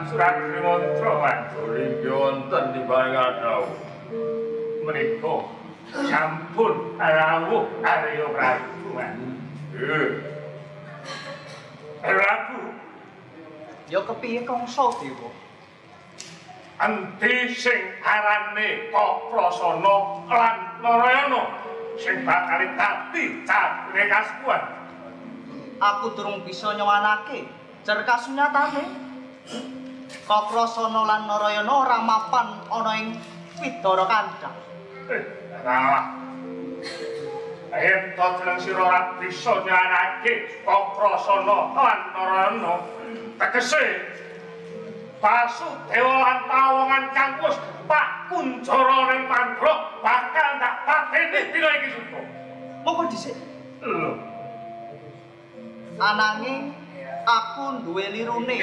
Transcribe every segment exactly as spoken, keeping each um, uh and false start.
surat mantra manjuri wonten timbangan rawuh. Menika sampun rawuh Arya Prabu. Eh. Prabu. Ya kepiye Kangsa Dewa? Endi sing arane Kakrasana lan Narayana sing bakal dadi cabre kasuwan? Aku durung bisa nyawanake jar kasunyatane. Kakrasana lan Narayana ora mapan ana ing Widara Kandhang. Eh, salah. Yen to jeneng sira ora bisa nyawanake Kakrasana lan Narayana, tegese Basudewa lan Pawongan kang wis tak kunjara ning Pandra bakal tak pateni dina iki suto. Monggo dhisik. Lho. Ananging aku duwe lirune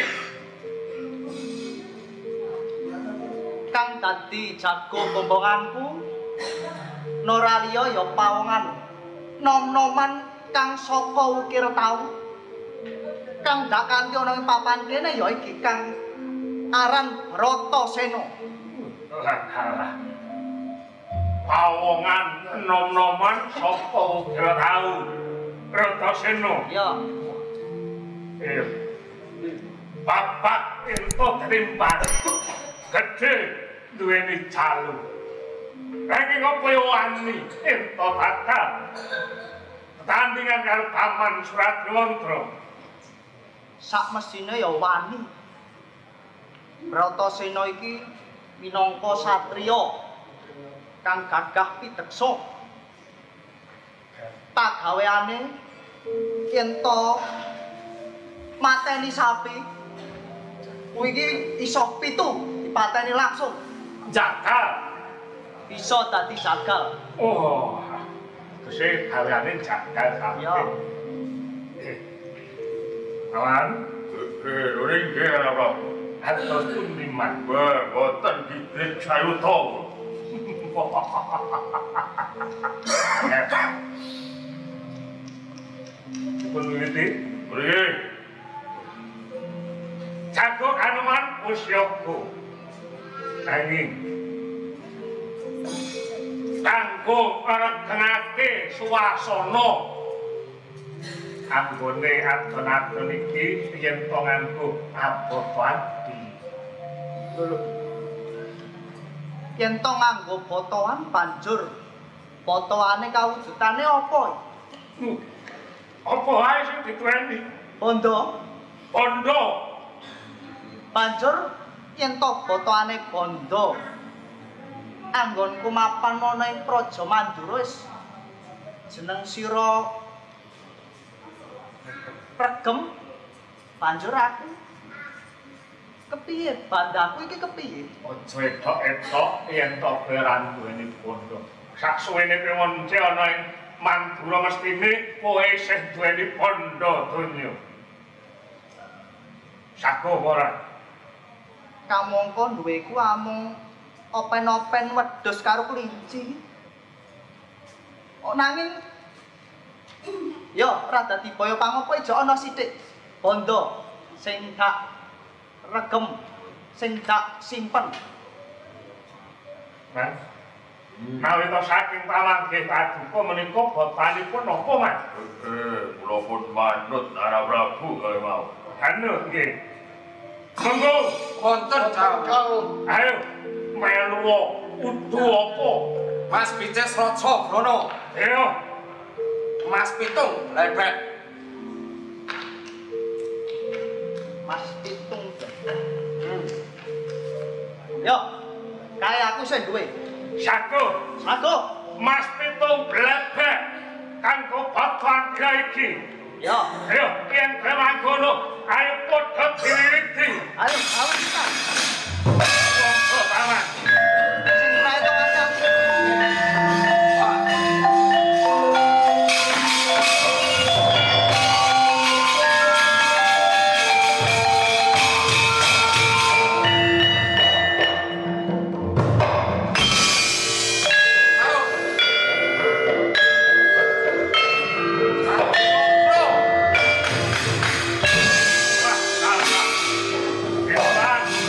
kang dadi jago bombonganku nora liya ya Pawongan nom-noman kang saka ukir tau kang dak kanthi ana ing papan kene ya iki kang aran Bratasena. Lah Pawongan nom-noman saka ukir tau Bratasena. Ya. Eh. Bapak ento timbang gede duweni calu. Lagi ngopo yo wani ento bakal tandingan karo Paman Suradwantra. Sak mesine ya wani. Bratasena iki minangka satriya kang gagah piteksa. Tak gaweane yen to mateni sapi kuwi iki iso pitu dipateni langsung. Jagal. Bisa dadi jagal. Oh. Terus gaweane jagal sapi. Ya. Eh. Kawan, eh lori nggih apa? Atos pundi man, boten dibrik sayuta. Pun ngerti? Mriki. Jago Hanuman usyaku. Nanging kanggo ngregengake suwasana anggone adon-adon iki yen to nganggo abotan. Yen to nganggo botoan banjur botoane kawujudane apa? Apa wae sing dituweni? Bondo. Bondo. Banjur yen to botoane bondo. Anggonku mapan ana ing Praja Mandura wis jeneng sira regem banjur aku kepiye bandaku iki kepiye? Aja etok-etok yen to beran duweni bondo. Sak suwene piwonce ana ing Mandura mestine kowe isih duweni bondo donya. Sago ora? Kamangka duweku amung open-open wedhus karo kelinci. Oh nanging yo ora dadi baya pangopo aja ana sithik bondo sing tak regem sing tak simpen. Mas. Nawi to saking pamanggih paduka menika botanipun napa, Mas? Eh, kula pun manut Nara Prabu kaya mau. Manut nggih. Monggo Wonten Jawang. ayo melu udu apa? Mas Bices Raja Brana. Ayo Mas Pitung lebek. Mas Pitung. Hmm. Yo, kaya aku sing duwe. sago Sago. Mas Pitung blebek kanggo batuan iki. Yo, Ayo yen kemangono ayo padha diwiwiti. ayo ayo kita. Monggo Paman. Sing kae to kacang. Wah, salah. Ewan.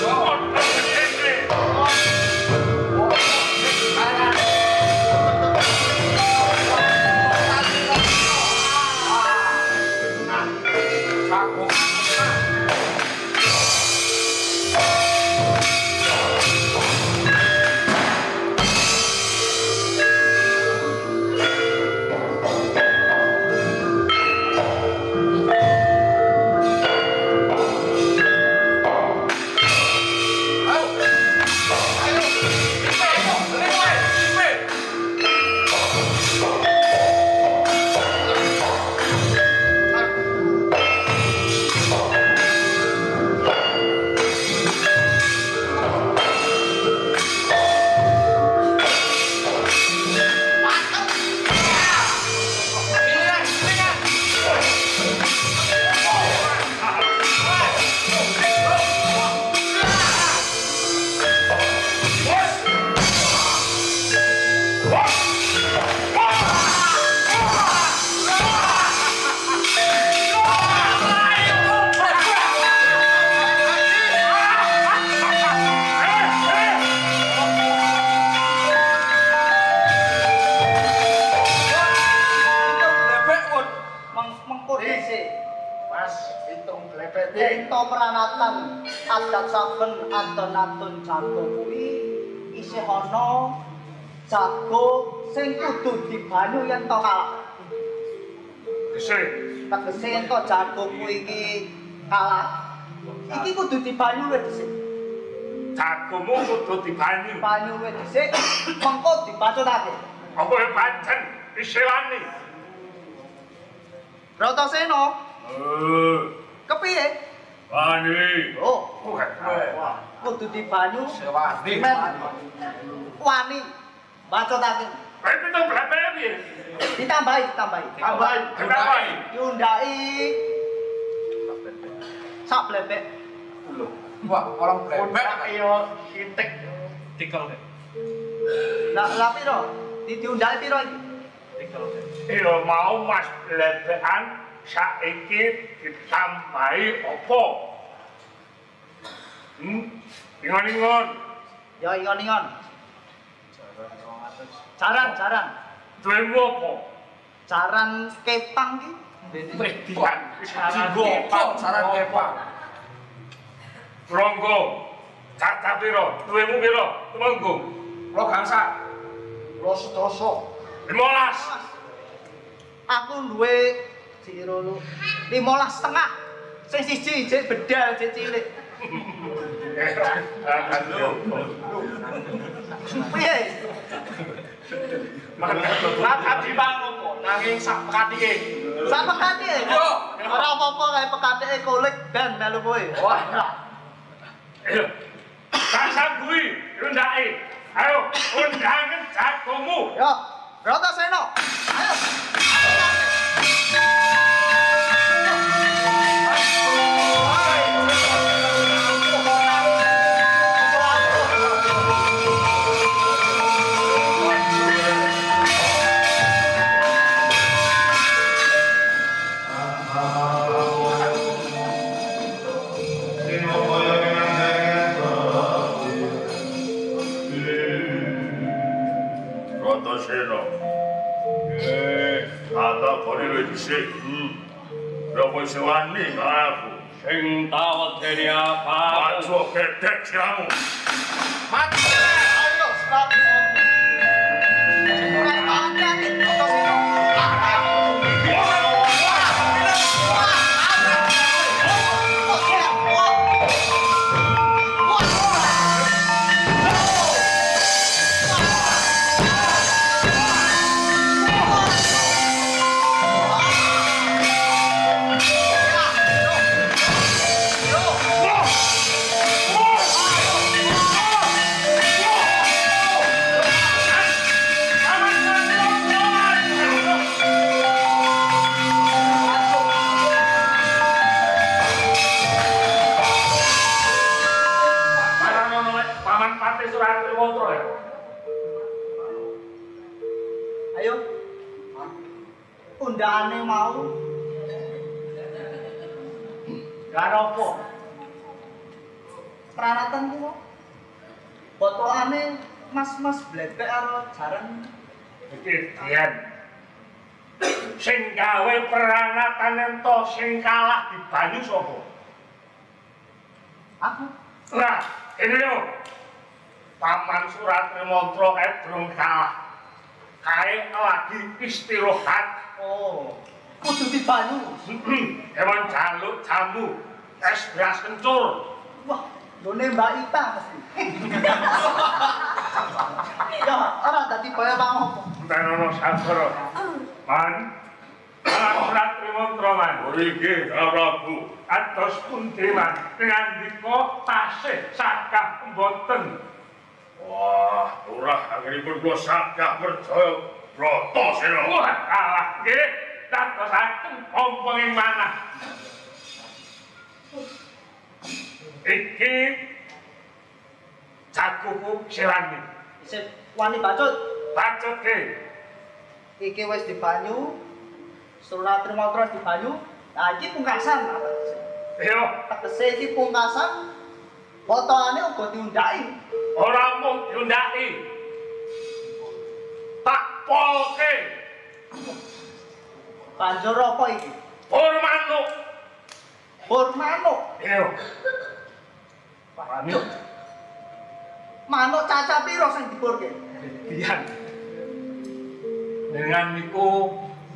pranatan adat saben adon-adon jago kuwi isih ana jago sing kudu dibanyu yen to kalah. Tegese Tegese yen to jago kuwi iki kalah. Iki kudu dibanyu luwih dhisik. jagomu kudu dibanyu. Banyu luwih dhisik mengko dipacutake. Apa yang pancen disewani? Bratasena, Eh, kepiye? wani. Oh, Wah, kudu dibanyu Sewani. men wani bacotake. bae itu berapa piye? Ditambahi, ditambahi. Tambahi, kenapa? Diundaki sak blebek. Wah, orang plebek. Iya, sitik. Tikel deh. Lah lah piro? Di diundaki piro iki? Tikel deh. Iya mau mas blebekan saiki ditambahi apa? Hmm? Ingon-ingon. Ya ingon-ingon. Jaran, jaran. Duwemu apa? Jaran kepang ki. Tuhan. Jibokok saran kepang. Ronggo. Caca piro? Duwemu piro? Temenggung. Lo gangsa. Lo sedoso. limolas. Aku duwe siro lu limolas setengah. Sing siji jek bedal jek cilik. Halo. Piye? Maka di opo? Nanging sak pekatike. Sak pekati. Yo. Ora apa-apa kae pekatike kulit dan melu kowe. Wah. Ayo. Kasa kuwi ndake. Ayo, undangan jagomu. Yo, Bratasena. Ayo. Bratasena. Eh, kata kori wis dhisik. Hmm. Berapa sewani aku? Sing tawet dene apa? Pacu gedek siramu. Mati. Ayo, serat. Hati-hati, Bratasena. Paman Pati Surat Triwontro ya. Ayo. Undangane mau. Karo apa? Pranatan ku mau. Fotokane mas-mas blebek karo jaran. Iki Dian. Sing gawe peranatan ento sing kalah dibanyu sapa? Aku. Nah, ini lho. Paman Surat Triwontro kae durung kalah. Kae lagi istirahat. Oh, kudu dibanyu. Emang jaluk jamu es beras kencur. Wah, lone Mbak Ita mesti. Ya, ora dadi kaya bang opo. Tenono sabar. Man. Paman Surat Triwontro man. Mriki, Prabu. Atos pundi man ngandika tasih sakah mboten. Wah, ora anggenipun kula sagah percaya Bratasena. Wah, kalah nggih. Dadosaken pompong ing manah. Iki jagoku Sirani. Isih wani bacut. Bacut ge. Iki wis dibanyu. Surat Triwontro dibanyu. Nah, iki pungkasan. Yo, Tegese iki pungkasan. Fotoane uga diundaki. ora mung diundaki. Tak polke. Banjur apa iki? Pur manuk. Bor manuk. Iyo. Manuk. Manuk caca piro sing diborke? Dian. Dengan niku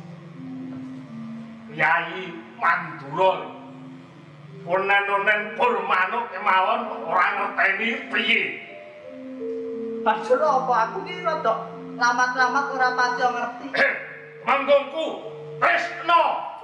Kyai Mandura. Onen-onen pur manuk kemawon ora ngerteni piye. Banjur apa aku ki rada lamat-lamat ora pati ngerti. Eh, manggungku Tresno.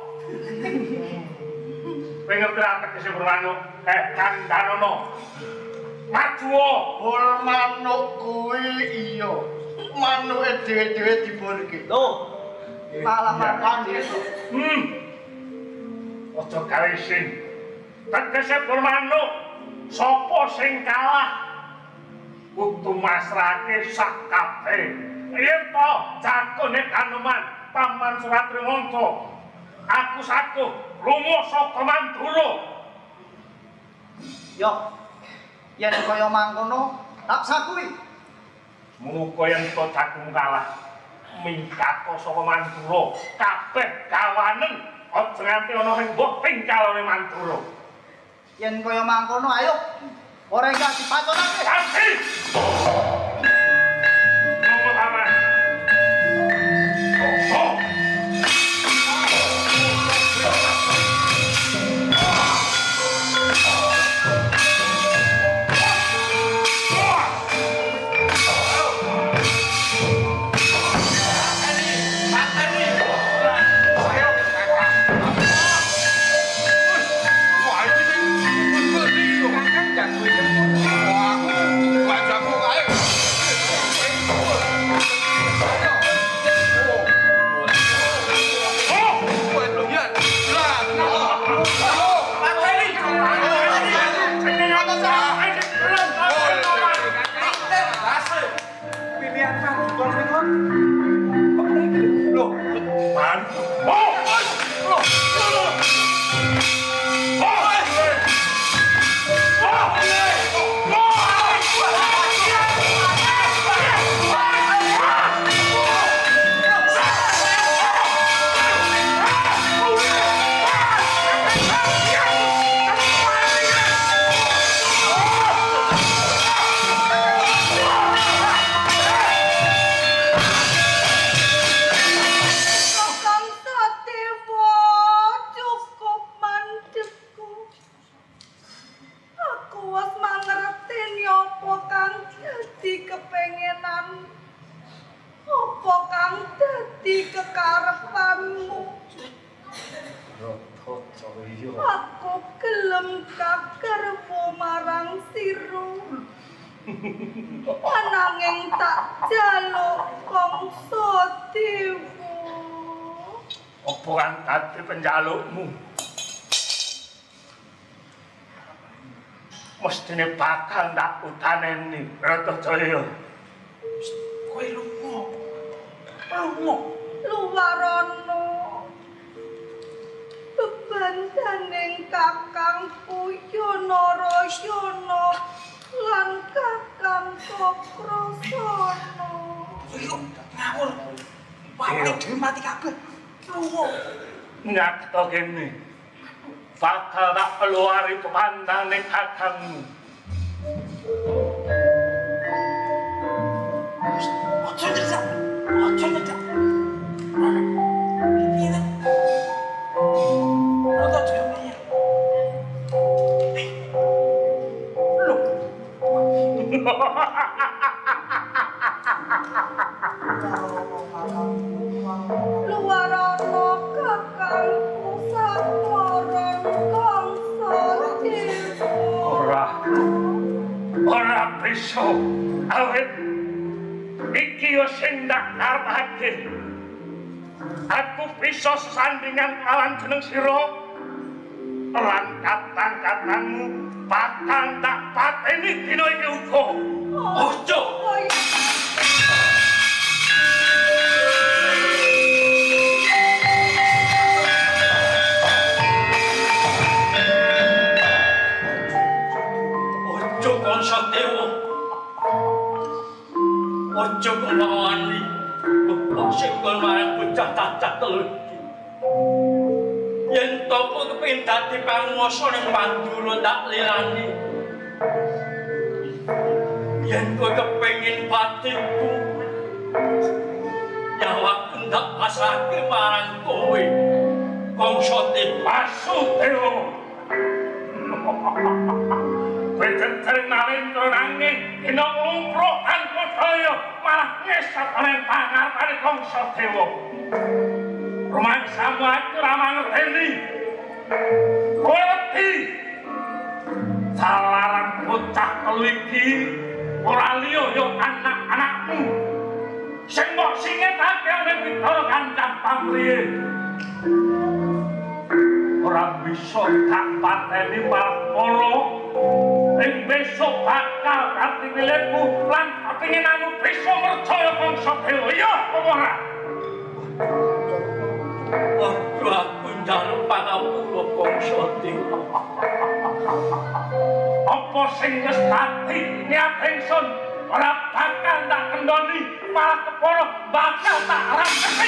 Kowe ngerti ra tegese pur manuk? Eh, Kandanono. Majuwo. Bol manuk kuwi iya. Manuke dhewe-dhewe diborke. Lho. Malah makan itu. Hmm. Ojo gawe sing. Tegese pur manuk sapa sing kalah? Kudu masrahke sak kabeh. Yen to jakone Kanoman Paman Suratrimangsa. Aku sakuh lunga saka Mandura. Yo. Yen kaya mangkono, tak sakuwi. Muga yen to jagung kalah mingkat saka Mandura, kabeh kawanen aja nganti ana sing mbok tinggalane Mandura. Yen kaya mangkono ayo. Ora gak dipaconake. Ganti. Nunggu Paman. Oh. Ananging tak jaluk kongso dewa. Apa kang dadi penjalukmu? Mestine bakal ndak utaneni Bratajaya. Kowe lunga. Lunga. Luwarana. Bebandaning kakangku Yanarayana lan kakang Cakrasana. Yo ngawur. Bae dhewe mati kabeh. Lunga. Nyakto kene. Bakal tak keluari pepandane kakangmu. Ojo nyejak. Ojo nyejak. Ini. Ojo dhewe. Lu. Luwarana kakangku samoron kangsa dewa. Ora. Ora bisa. Awet iki yo sing ndak karepake. Aku bisa sesandingan kawan jeneng sira. Lan katang-katangmu bakal tak pateni dina iki uga. Ojo. Ojo kangsa dewa. Ojo ngawani. Sing marang bocah cacah telur iki. Yen yen to kowe kepengin dadi panguwasa ning Mandura tak lilani. Yen kowe kepengin batinku nyawaku ndak pasrahke marang kowe. Kongso Basudewa. Kowe jeneng Narendra nanging dina lumpro tanpa daya malah ngesot ning pangarepane Kongso Dewa. Rumangsamu aku ra mangerteni. Kowe wedi. Salaran bocah telu iki ora liya ya anak-anakmu. Sing mbok singetake ning Bidara Kancang Pamriye. Ora bisa tak pateni Marmara. Ing besok bakal dadi milikku lan kepinginanmu bisa merjaya Kongso Dewa. Iya apa ora? Waktu aku njaluk pangapura Kongso Dewa. Apa sing wis dadi niat ingsun ora bakal tak kendoni, malah kepara bakal tak rampesi.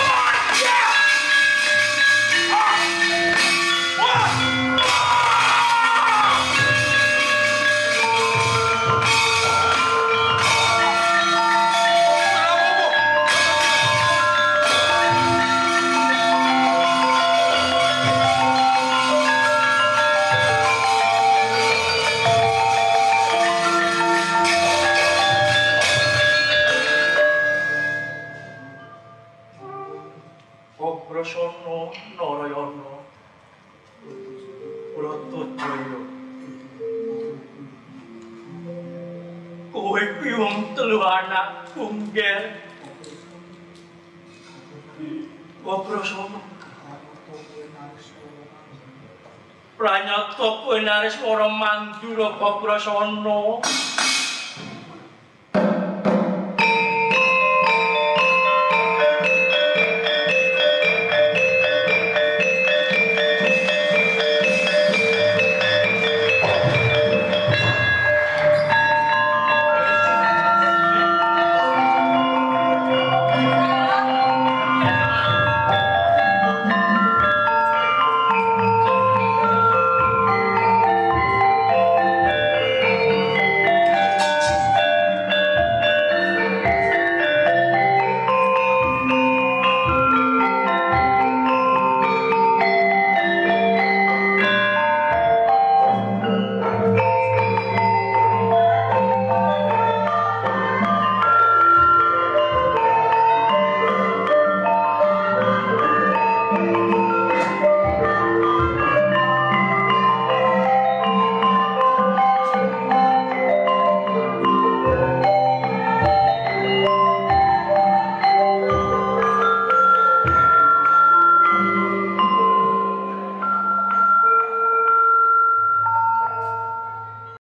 Sono Narayana Bratajaya. Kowe kuwi wong telu anak tunggal. Waprasana. Pranyata kowe naris ora Mandura Waprasana.